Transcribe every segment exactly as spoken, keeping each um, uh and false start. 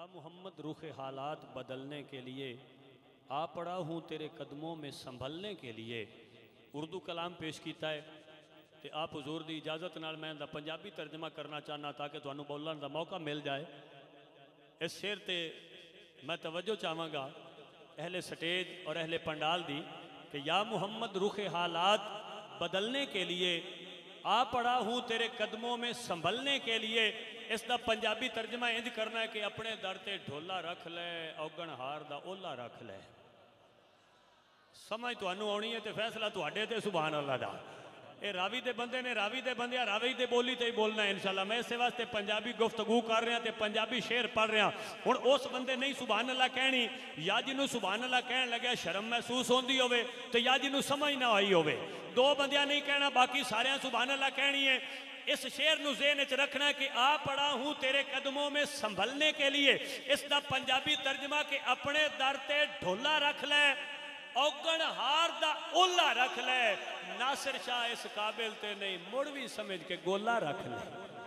मोहम्मद रुख हालात बदलने के लिए आ पड़ा हूँ तेरे कदमों में संभलने के लिए। उर्दू कलाम पेश किया है तो आप हजूर की इजाज़त नाल मैं पंजाबी तर्जमा करना चाहना ताकि तुहानू बोलने का मौका मिल जाए। इस शेर ते मैं तवज्जो चाहवागा अहले स्टेज और अहले पंडाल दी कि या मुहम्मद रुख हालात बदलने के लिए आ पड़ा हूँ तेरे कदमों में संभलने के लिए। इसका पंजाबी तर्जमा इंज करना है कि अपने दर ते ढोला रख ले औगण हार दा ओला रख ले। समझ तुहानू आनी है तो फैसला तुहाडे ते सुभान अल्लाह दा। ये रावी दे बंदे ने रावी दे बंदे रावी दे बोली ते ही बोलना है इंशाल्लाह। मैं इस वास्ते पंजाबी गुफ्तगू कर रहा तो पंजाबी शेर पढ़ रहा। हुण उस बंदे नहीं सुभान अल्लाह कहनी या जिन्हों सुभान अल्लाह कहन लगे शर्म महसूस होती होवे तो या जिन्हों समझ ना आई होवे। दो बंदियां नहीं कहना बाकी सारे सुभान अल्लाह कहनी है। इस शेर नू ज़हन च रखना कि आ पड़ा हूँ तेरे कदमों में संभलने के लिए। इसका पंजाबी तर्जमा कि अपने दर ते ढोला रख ले औगण हार दा ओला रख ले। नासिर शाह इस काबिल ते नहीं मुड़ भी समझ के गोला रख ले।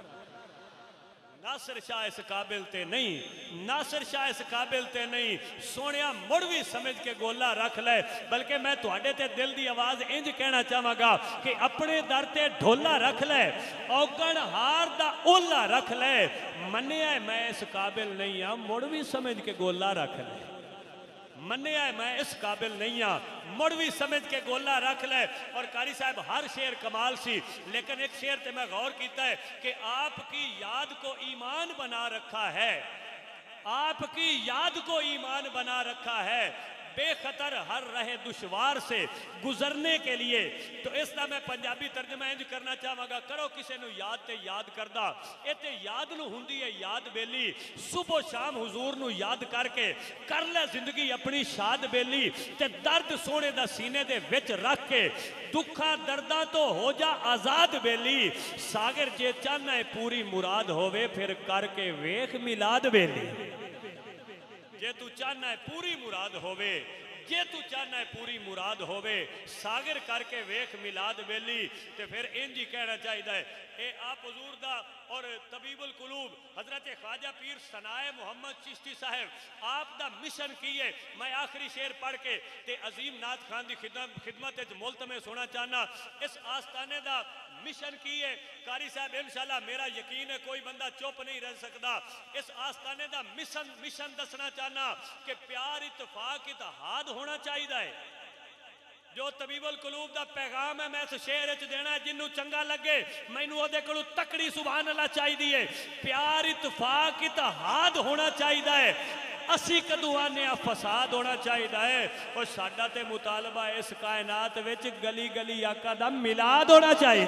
नासिर शाह इस काबिल ते नहीं नासिर शाह इस काबिल ते नहीं सोनिया मुड़ भी समझ के गोला रख ले। बल्कि मैं तुहाडे ते दिल दी आवाज़ इंज कहना चाहांगा कि अपने दर ते ढोला रख ले औगण हार दा ओला रख ले। मन्निया मैं इस काबिल नहीं हाँ मुड़ भी समझ के गोला रख ले। मन्निया मैं इस काबिल नहीं हाँ मुड़ भी समझ के गोला रख ले। और कारी साहब हर शेर कमाल सी लेकिन एक शेर ते मैं गौर किया है कि आपकी याद को ईमान बना रखा है। आपकी याद को ईमान बना रखा है बेखतर हर रहे दुश्वार से गुजरने के लिए। तो इसका मैं पंजाबी तर्जमा इंज करना चाहांगा करो किसी नू याद ते याद करदा ये ते याद नू हुंदी है याद बेली। सुबह शाम हुजूर नू याद करके कर ले जिंदगी अपनी शाद बेली ते दर्द सोने दा सीने दे विच रख के दुखा दर्दा तो हो जा आजाद बेली। सागर जे चाहना है पूरी मुराद होवे फिर करके वेख मिलाद बेली। जे तू चाहना है पूरी मुराद होवे जे तू चाहना है पूरी मुराद होवे सागर करके वेख मिलाद बेली। ते फिर इंज ही कहना चाहिए है ए आप हुजूर दा और तबीबुल कुलूब हजरत ख्वाजा पीर सनाए मोहम्मद चिश्ती साहब आप दा मिशन की है। मैं आखिरी शेर पढ़ के ते अजीम नाथ खान की खिदमत खिदमत मुल्तमे सोना चाहना। इस आस्थाने दा मिशन की है कारी साहब इंशाल्लाह मेरा यकीन है कोई बंदा चुप नहीं रह सकता। इस आस्थाने दा मिशन मिशन दसना चाहना कि प्यार इत्तफाक इत्तेहाद होना चाहिए है। जो तबीबुल कुलूब दा पैगाम है मैं इस शेर च देना जिन्नू चंगा लगे मैनू ओदे कोलों तकड़ी सुभान अल्लाह चाहिए है। प्यार इत्तफाक इत्तेहाद होना चाहिए है। असी कदू आने फसाद होना चाहिए है। और साडा ते मुतालबा इस कायनात विच गली गली आका दा मिलाद होना चाहिए।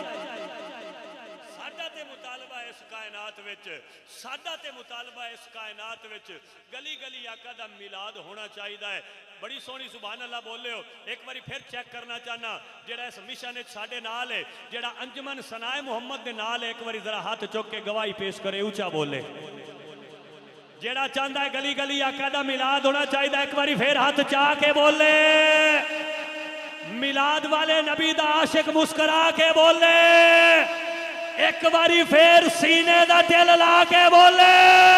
साडा ते मुतालबा इस कायनात विच साडा ते मुतालबा इस कायनात विच गली गली आका दा मिलाद होना चाहिए है। बड़ी सोहनी सुभान अल्लाह बोले हो। एक बारी फिर चेक करना चाहना जेड़ा इस मिशन साडे नाल है जेड़ा अंजमन सनाए मुहम्मद दे नाल है एक बारी जरा हाथ चुक के गवाही पेश करे ऊंचा बोले। जेड़ा चाहता है गली गली आका दा मिलाद होना चाहिए एक बारी फिर हाथ चाह के बोले। मिलाद वाले नबी दा आशिक मुस्कुरा के बोले। एक बारी फिर सीने दा दिल ला के बोले।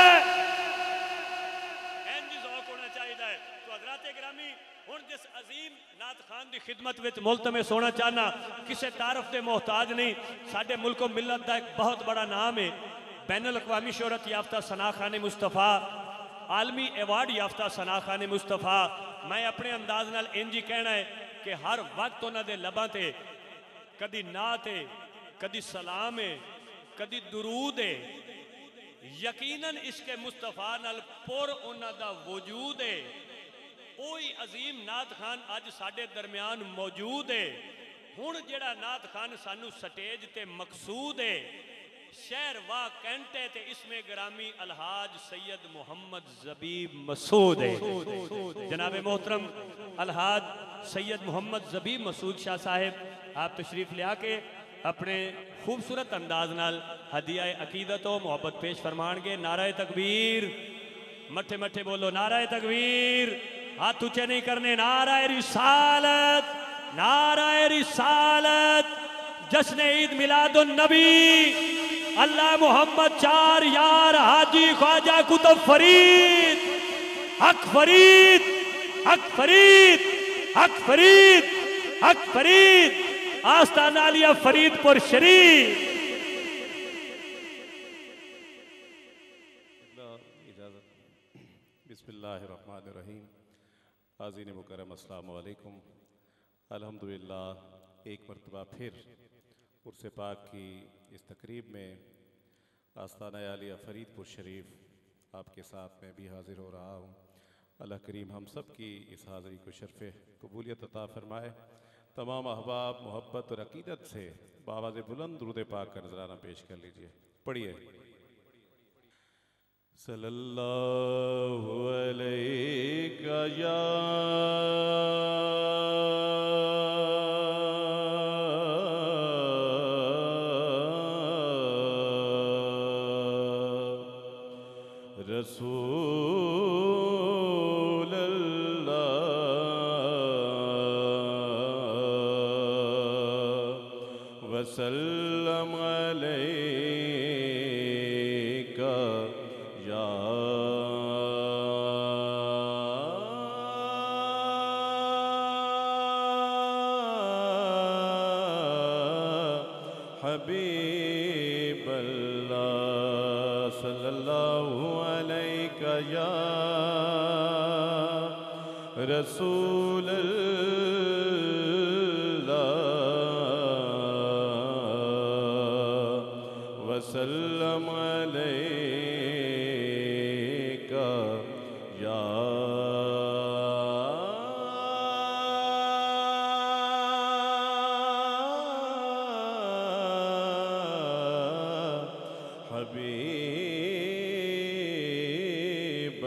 होना चाहिए तो हज़रात गिरामी हुण जिस अजीम नाथ खान की खिदमत विच मुल्तमे सोना चाहना किसी तारफ के मोहताज नहीं। साडे मुल्को मिलत का एक बहुत बड़ा नाम है बैनुल अक़वामी शोहरत याफ्ता सना खान मुस्तफ़ा आलमी एवार्ड याफ्ता सना खान मुस्तफ़ा। मैं अपने अंदाज नाल इंज ही कहना है कि हर वक्त उन्होंने लबां ते कदी नात है कदी सलाम है कदी दुरूद है। यकीनन इश्क मुस्तफ़ा नाल पुर उन्हां दा वजूद है। ओही अजीम नात खान अज साडे दरम्यान मौजूद है। हुण जेड़ा नात खान सानू स्टेज ते मकसूद है शहर वाह कैंटे ते इसमें ग्रामी अलहाज सैयद मोहम्मद ज़बीब मसूद है। जनाब मोहतरम अलहाज सैयद मोहम्मद ज़बीब मसूद शाह साहेब आप तशरीफ लिया के अपने खूबसूरत अंदाज नाल हदिया अकीदत व मोहब्बत पेश फरमानगे। नारा तकबीर मठे मठे बोलो नारा तकबीर हाथ ऊंचे नहीं करने। नारा रिसालत नारा रिसालत जश्न ईद मिलादुन नबी अल्लाह मोहम्मद चार यार हाजी ख्वाजा कुतुब फरीद हक फरीद हक फरीद हक फरीद हक फरीद आस्ताना आलिया फरीदपुर शरीफ। इजाज़त। बिस्मिल्लाहिर्रहमानिर्रहीम। हाज़रीन मुकर्रम अस्सलामु अलैकुम। अल्हम्दुलिल्लाह एक मरतबा फिर उर्स पाक की इस तकरीब में आस्ताना आलिया फरीदपुर शरीफ आपके साथ मैं भी हाज़िर हो रहा हूँ। अल्लाह करीम हम सब की इस हाज़री को शर्फ़ कबूलियत अता फ़रमाए। तमाम अहबाब मोहब्बत और अक़ीदत से बावाज़ बुलंद दुरूद पाक का नजराना पेश कर लीजिए। पढ़िए। सल्लल्लाहु अलैका या रसूल अल्लाह वसल्लम अलैका या हबीब अल्लाह सल्लल्लाहु अलैका या रसूल अल्लाह वसल्लम अलैका या हबीब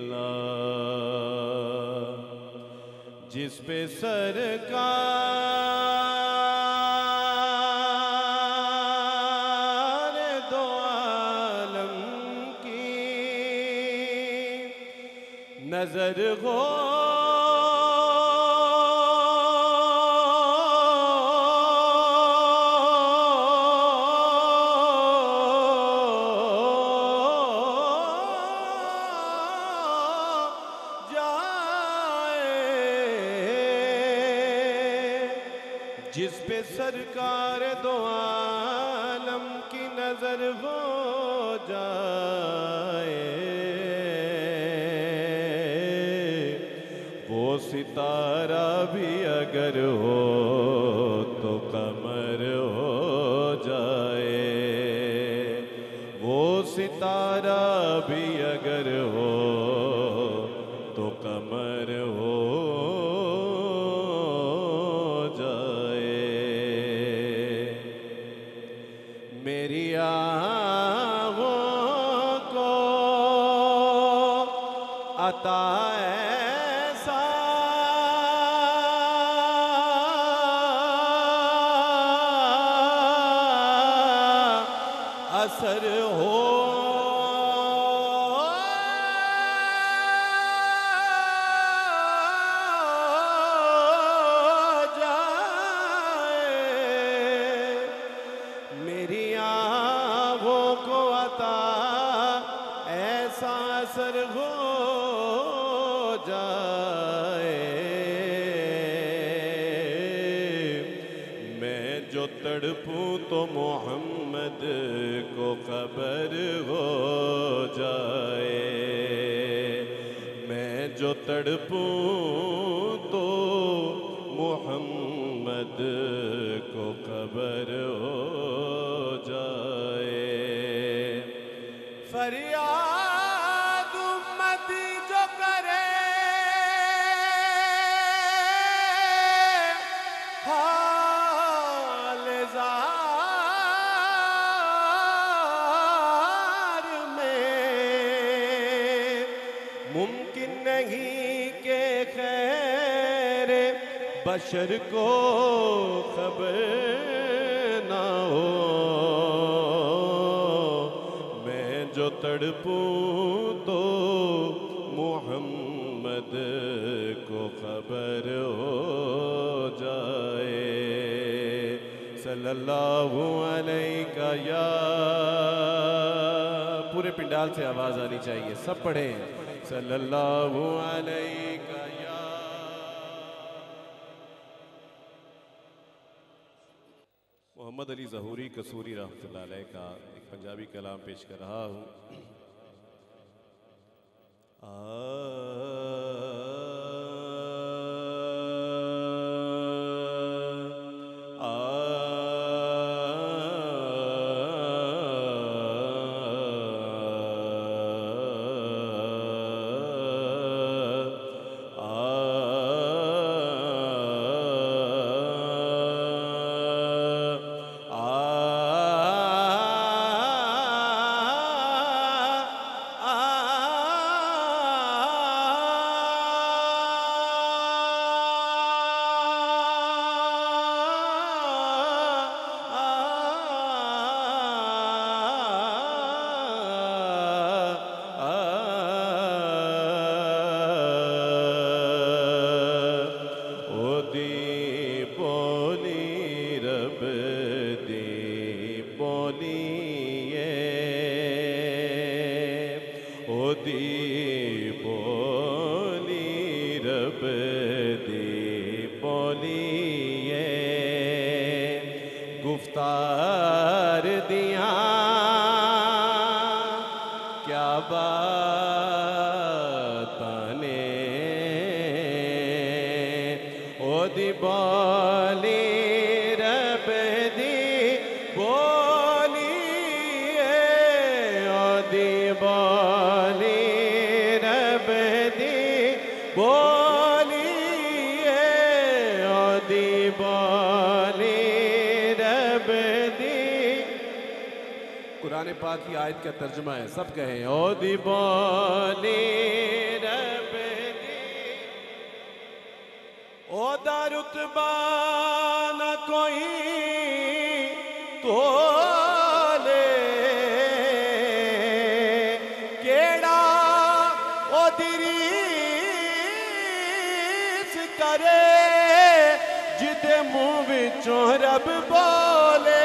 अल्लाह। जिस पे सरकार दो आलम की नजर हो जिस पे सरकार दो आलम की नजर हो जाए वो सितारा भी अगर हो तो कमर हो जाए। वो सितारा भी अगर हो तो कमर हो मेरी आँखों को अता ऐसा असर हो असर हो जाए। मैं जो तड़पूं तो मोहम्मद को खबर हो जाए। मैं जो तड़पूं तो मोहम्मद को खबर हो जाए। फरियाद उम्मती जो करे हाल ज़ार में मुमकिन नहीं के खैर बशर को खबर ना हो। जो तड़पूं तो मोहम्मद को खबर हो जाए। सल्लल्लाहु अलैका या। पूरे पिंडाल से आवाज आनी चाहिए, सब पढ़ें सल्लल्लाहु अलैका या। मोहम्मद अली ज़हूरी कसूरी रहमतुल्लाह अलैह का एक पंजाबी कलाम पेश कर रहा हूँ। गुफ्तार दिया क्या बातने ओ दी बोली रब दी बोलिए ओ दी बोली रब दी बोलिए ओ दी बोली कुरान पाक की आयत का तर्जुमा है, सब कहें ओ दी बोली रब दी ओ दा रुतबा न कोई तोले केड़ा ओ दिरीस करे जिदे मुंह विचों रब बोले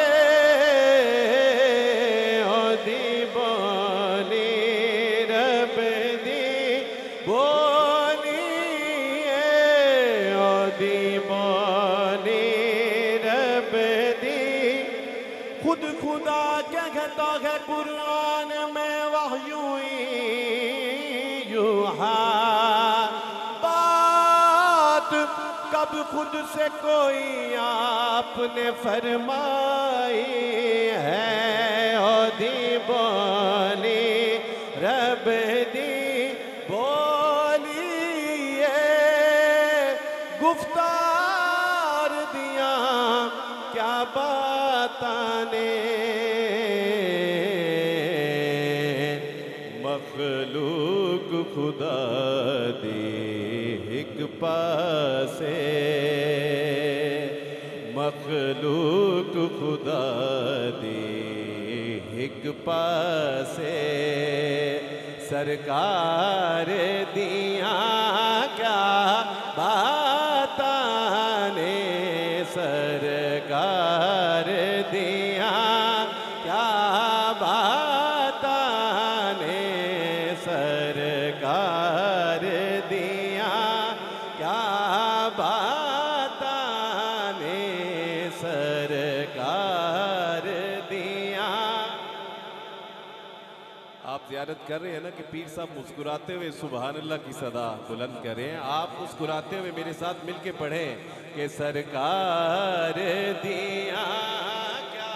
खुद खुदा कहता है कुरान में वहयूई यूहा बात कब खुद से कोई आपने फरमाई है ओ दी बोली रब दी बोलिए गुफ्तार दिया क्या बाताने मखलूक खुदा दी हिक पासे मखलूक खुदा दी हिक पासे सरकार दिया क्या बाताने सरकार दिया क्या बाताने सरकार दिया क्या बाताने सरकार दिया। आप ज़ियारत कर रहे हैं ना कि पीर साहब मुस्कुराते हुए सुभान अल्लाह की सदा बुलंद करें। आप मुस्कुराते हुए मेरे साथ मिलके पढ़ें कि सरकार दिया क्या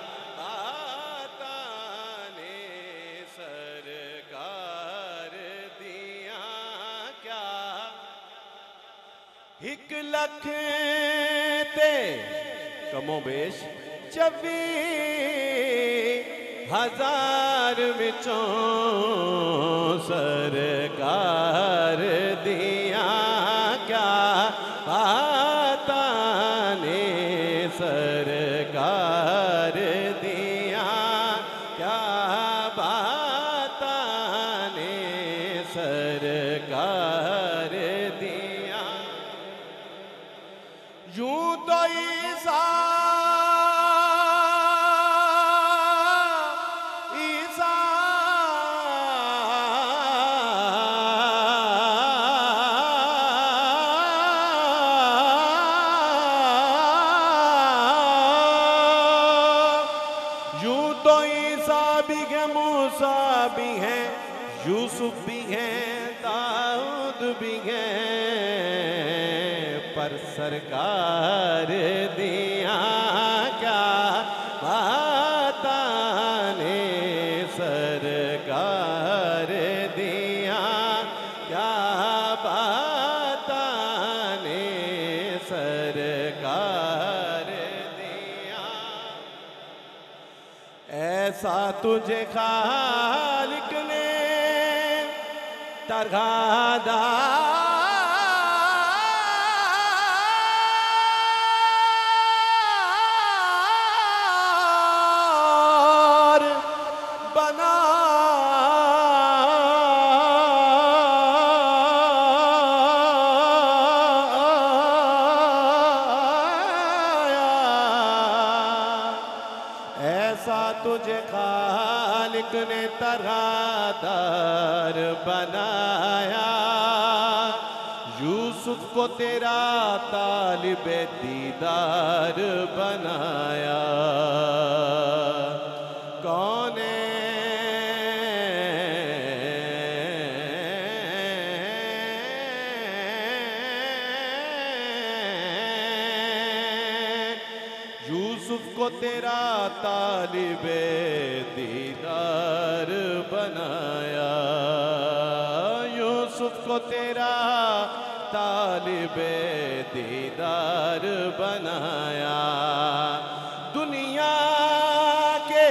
बाताने सरकार दिया क्या एक लख ते कमो बेश चवी हजार विचों सरकार दिया क्या बाताने सरकार दिया क्या बाताने सरकार दिया। यूं तो ईसा यूसुफ भी हैं दाऊद भी हैं, पर सरकार दिया क्या बाताने, सरकार दिया क्या बाताने, सरकार दिया। ऐसा तुझे खालिक ने तरगादा तुझे खालिक ने तरगादार बनाया, यूसुफ को तेरा तालिबे दीदार बनाया। कौन यूसुफ को तेरा तालिबे दीदार बनाया, यूसुफ को तेरा तालिबे दीदार बनाया। दुनिया के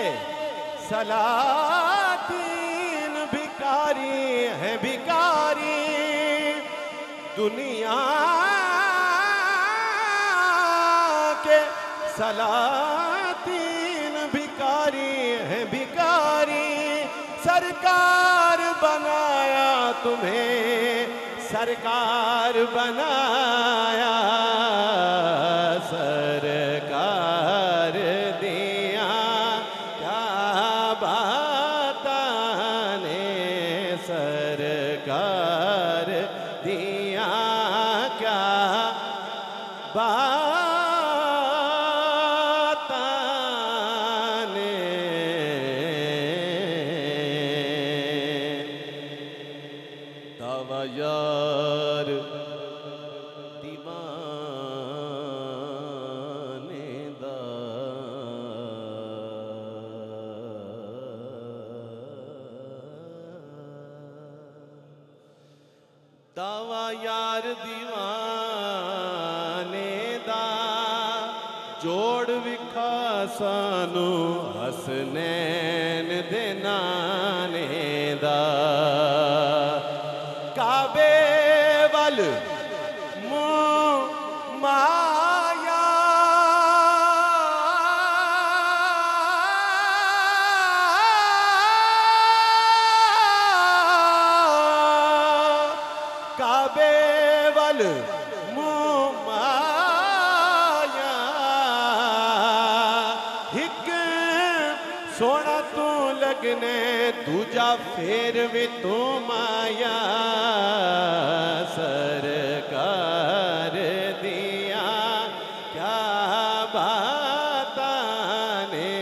सलातीन भिखारी है भिखारी, दुनिया के सलातीन भिखारी है भिखारी, सरकार बनाया तुम्हें, सरकार बनाया, सरकार दिया क्या बाताने, सरकार दिया क्या बात यार दीवाने दा, दावा यार दीवाने दा, जोड़ विखा सानू हसनैन दे नाने दा। काबे वल मुँह माया, काबे वल मुँह माया, हिक सोना तू लगने दूजा फेर भी तू माया, सरकार दिया क्या बाताने,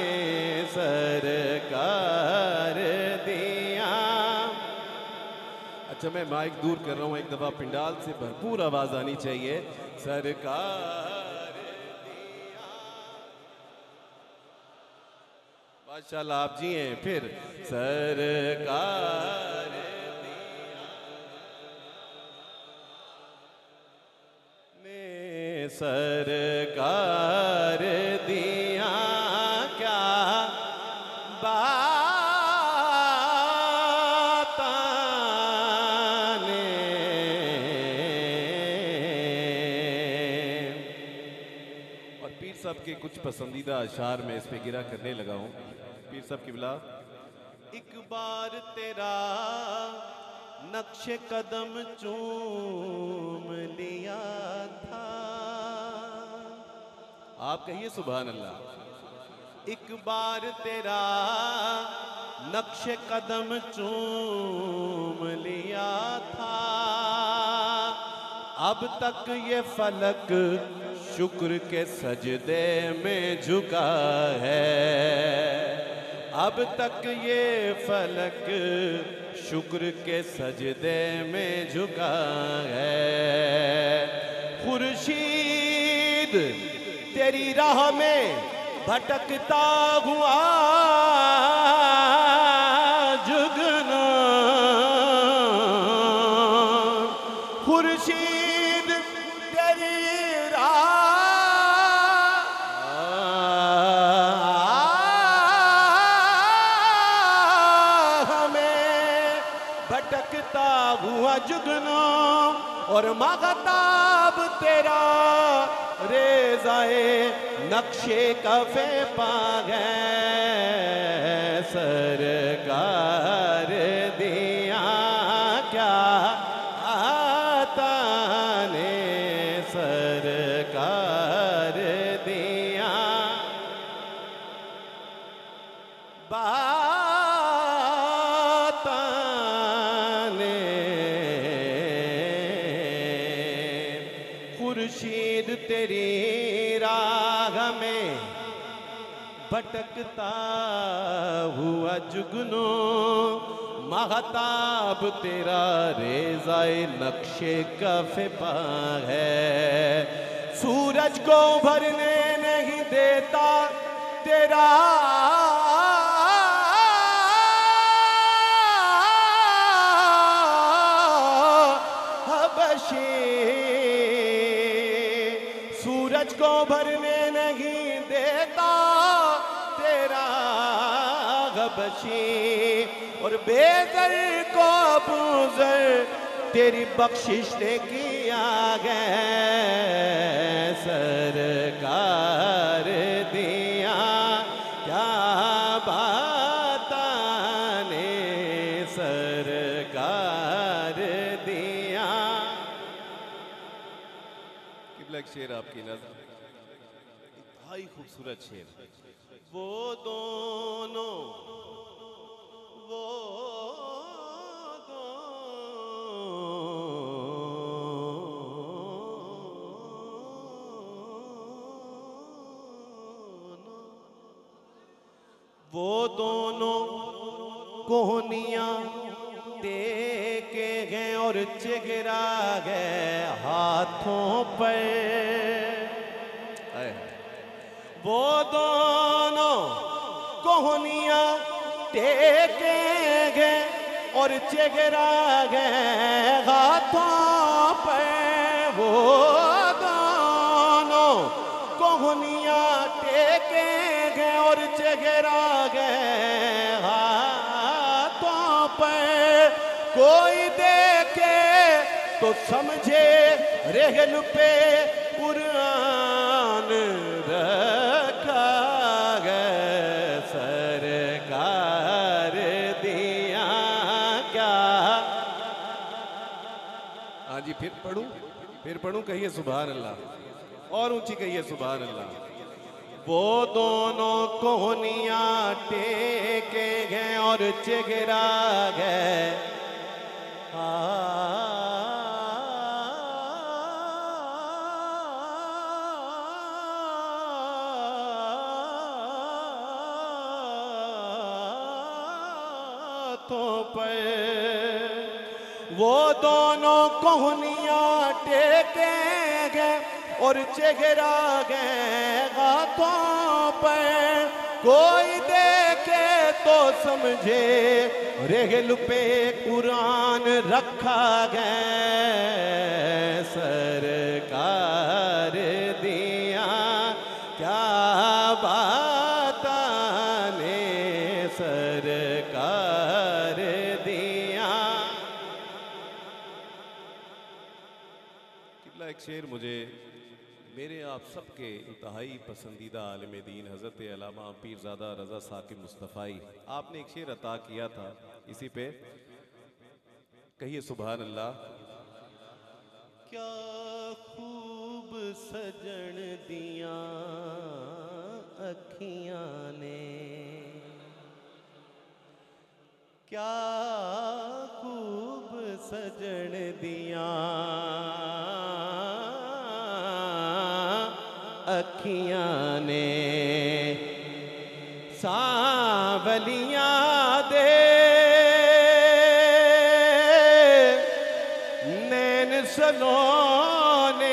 सरकार दिया। अच्छा मैं माइक दूर कर रहा हूँ, एक दफा पिंडाल से भरपूर आवाज आनी चाहिए। सरकार दिया, माशाल्लाह आप जी हैं। फिर सरकार सरकार दिया क्या बाताने, और पीर साहब के कुछ पसंदीदा अशार में इस पे गिरा करने लगा हूँ। पीर साहब की बिला, एक बार तेरा नक्शे कदम चूम लिया था, आप कहिए सुभान अल्लाह। एक बार तेरा नक्शे कदम चूम लिया था, अब तक ये फलक शुक्र के सजदे में झुका है, अब तक ये फलक शुक्र के सजदे में झुका है। खुर्शीद तेरी राह में भटकता हुआ जुगनू, खुर्शीद तेरी राह में भटकता हुआ जुगनू और मागताब तेरा रेज़ाए नक्शे कफे पा गए। सरकार दिया क्या आता ने, सरकार दिया बाता ने। खुर्शीद तेरी राह में भटकता हुआ जुगनू, महताब तेरा रेज़ाए नक्शे कफ़े पा है। सूरज को भरने नहीं देता तेरा हबशी, सूरज को भरने नहीं देता तेरा हबशी, और बेदर को अबूज़र तेरी बख्शिश ने किया गए। सरकार दिया क्या बाताने, सरकार दिया। किबला एक शेर आपकी नज़र, इंतहाई खूबसूरत शेर। वो दोनों वो वो दोनों कोहनियाँ टेके गए और चिगरा गए हाथों पर। वो दोनों कोहनियाँ टेके गए और चिगरा गए हाथों पर। वो दोनों कोहनियाँ टेके गए और चिगरा गए हाथों पर। कोई देखे तो समझे रेहन पे कुरान रखा गया। सरकार दिया क्या। हाँ जी, फिर पढ़ूं फिर पढ़ूं कहिए सुभान अल्लाह, और ऊंची कहिए सुभान अल्लाह। वो दोनों कोहनियाँ टेके गए और चिगरा गए हाथों पर। वो दोनों कोहनियाँ टेके गए और चिगरा गए हाथों पर। कोई देखे तो समझे रेगल पे कुरान रखा गया। सरकार दिया क्या बाताने, सरकार दिया। किबला एक शेर मुझे मेरे आप सबके इंतहाई पसंदीदा आलिम दीन हज़रत अल्लामा पीरज़ादा रज़ा साकिब मुस्तफ़ाई, आपने एक शेर अता किया था, इसी पे कहिए सुभान अल्लाह। क्या खूब सजन दिया अखियाँ ने, क्या खूब सजन दिया अखियाँ ने। सांवलियाँ दे सलोने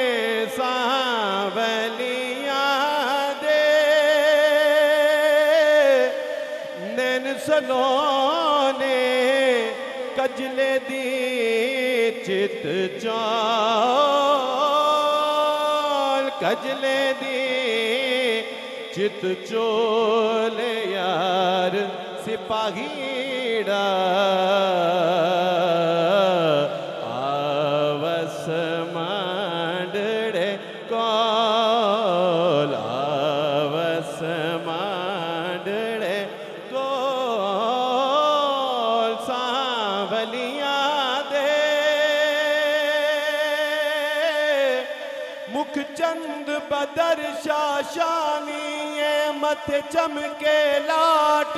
सांवलिया दे, नैन सलोने कजले दी चित चौल, कजले दी चित चोल यार सिपाहीड़ा आवस मांडड़े कोल, आवस मांडड़े कोल सांवलिया दे, मुख चंद बदर शाशानी मथे चमके लाट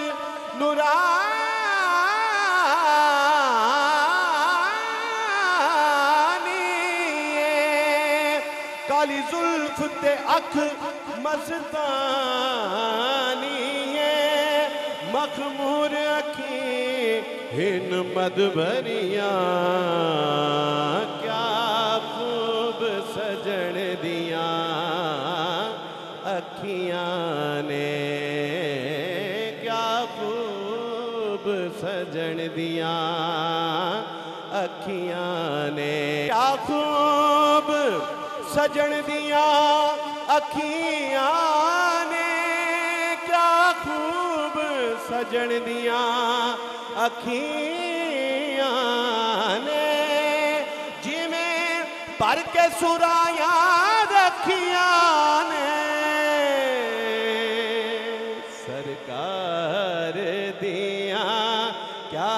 नूरानी, काली जुल्फ ते अख मस्तानी, मखमूर अखी हिन मदभरिया, क्या खूब सजन दिया अखियां ने, क्या खूब सजन दिया अखियां ने, क्या खूब सजन दिया अखियां ने, क्या खूब सजन दिया अखियां ने, जिमें भर के सुराया रखियां ने, सरकार दिया क्या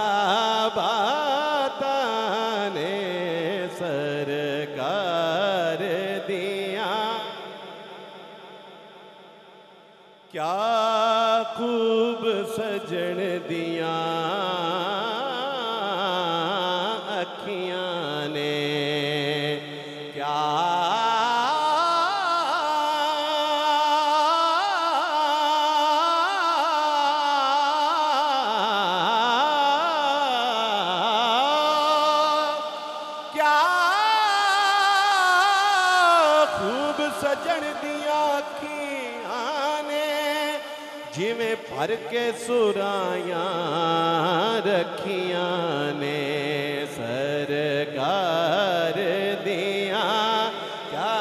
बातां ने, सरकार दिया क्या खूब सजन दिया अखियां ने, क्या सजन दिया अखियां ने, जिमें भर के सुराया रखियां ने, सरकार दिया क्या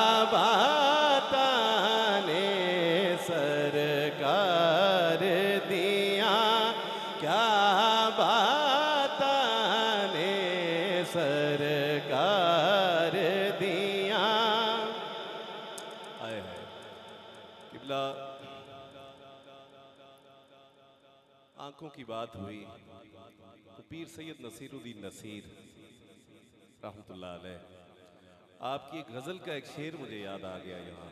बातां ने, सरकार दिया क्या बातां ने, सरकार दिया। आए है किबला, आंखों की बात हुई तो पीर सैयद नसीरुद्दीन नसीर रहमतुल्लाह अलैह, आपकी एक गजल का एक शेर मुझे याद आ गया यहाँ,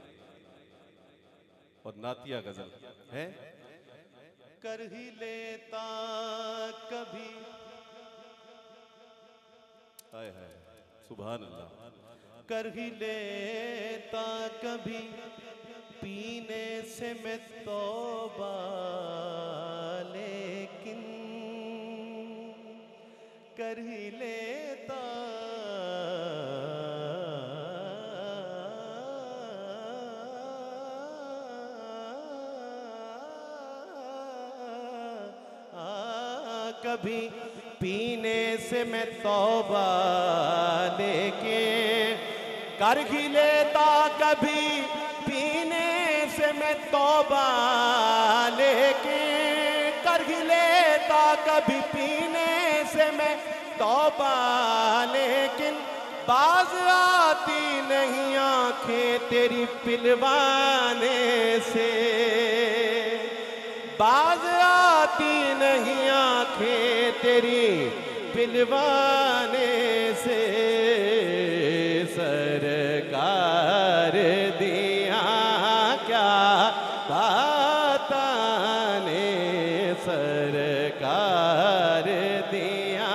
और नातिया गजल है। कर ही लेता कभी, आए है सुभान अल्लाह, कर ही लेता कभी पीने से मैं तौबा, लेकिन कर ही लेता आ, कभी पीने से मैं तौबा, लेके कर ही लेता कभी पीने से मैं तौबा, लेके कर ही लेता कभी पीने से मैं तौबा, लेकिन बाज आती नहीं आंखें तेरी पिलवाने से, बाज आती नहीं आंखें तेरी पिलवाने से, सरकार दिया क्या बातां ने, सरकार दिया।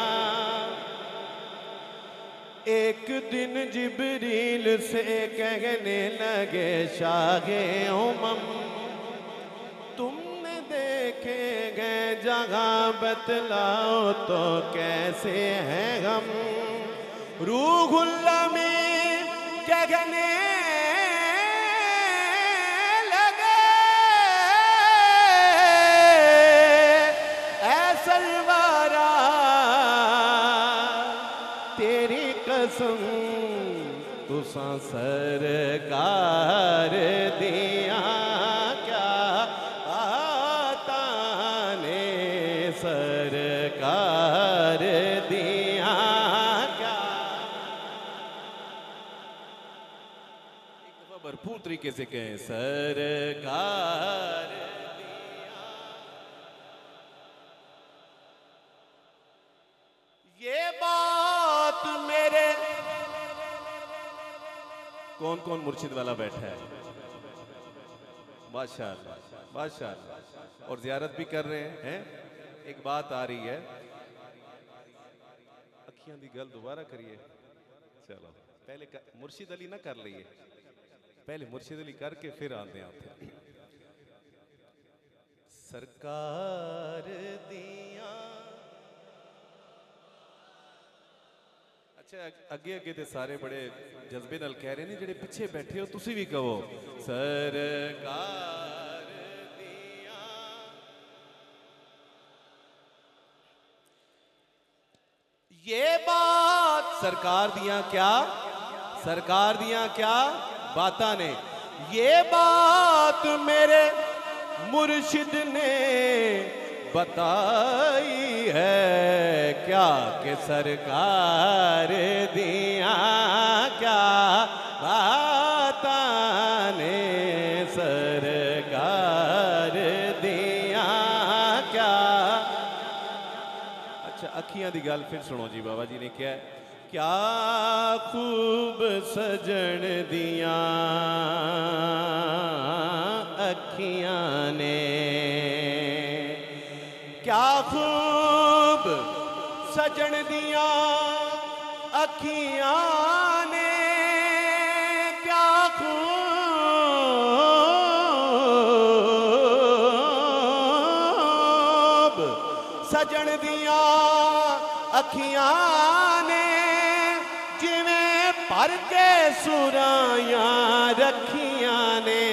एक दिन जिब्रील से कहने लगे शाहे उमम, तुमने देखे गए जगह बतलाओ तो कैसे हैं हम, रूहुल्लमी जगने लगे ऐसा वारा तेरी कसम तुसा सरकार दिया क्या बाताने सरकार दिया क्या। एक दफा भरपूर तरीके से कहें सरकार दिया। ये बात मेरे कौन कौन मुर्शिद वाला बैठा है? माशाअल्लाह माशाअल्लाह। और जियारत भी कर रहे हैं, हैं? एक बात आ रही है, अखियां दी गल दोबारा करिए। चलो पहले कर, मुर्शिद अली ना कर लीए, पहले मुर्शिद अली करके फिर आते हैं। सरकार दिया। अच्छा अगे अगे ते सारे बड़े जज्बे नाल कह रहे ने, जेड़े पीछे बैठे हो तुसी भी कहो सरकार दिया। ये बात सरकार दिया क्या, सरकार दिया क्या बाता ने, ये बात मेरे मुर्शिद ने बताई है क्या कि सरकार दिया क्या बाता ने सरकार दिया क्या। अच्छा अखियां दी गल फिर सुनो जी। बाबा जी ने क्या क्या खूब सजन दिया अखियां ने, क्या खूब सजन दिया अखियां ने, क्या खूब सजन दिया अखियां ने, जिवें भर के सुरायां रखियां ने,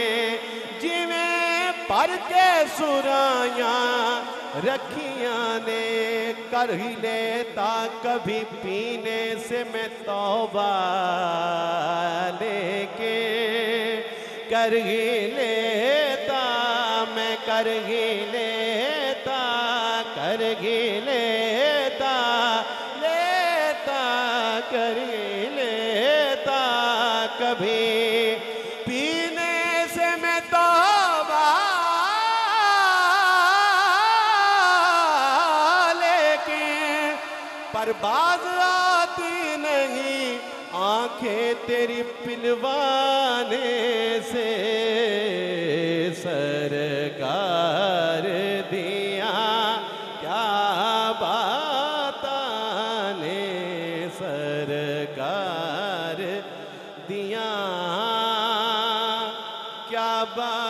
जिवें भर के सुरायां रखियां ने। कर ही लेता कभी पीने से मैं तौबा लेके, कर ही लेता मैं कर ही लेता कर ही लेता लेता कर ही लेता कभी पीने से मैं तौबा पर बाज आती नहीं आंखें तेरी पिलवाने से। सरकार दिया क्या बाता ने सरकार दिया क्या बात।